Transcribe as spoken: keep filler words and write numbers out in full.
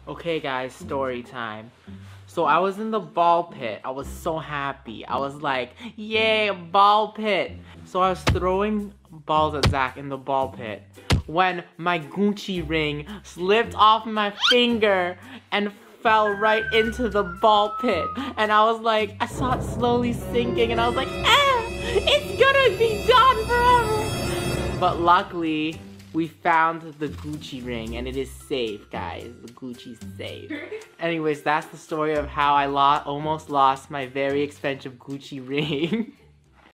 Okay guys, story time. So I was in the ball pit. I was so happy. I was like, yay, ball pit. So I was throwing balls at Zach in the ball pit when my Gucci ring slipped off my finger and fell right into the ball pit. And I was like, I saw it slowly sinking and I was like, ah, it's gonna be done forever. But luckily, we found the Gucci ring and it is safe, guys. The Gucci's safe. Anyways, that's the story of how I lo almost lost my very expensive Gucci ring.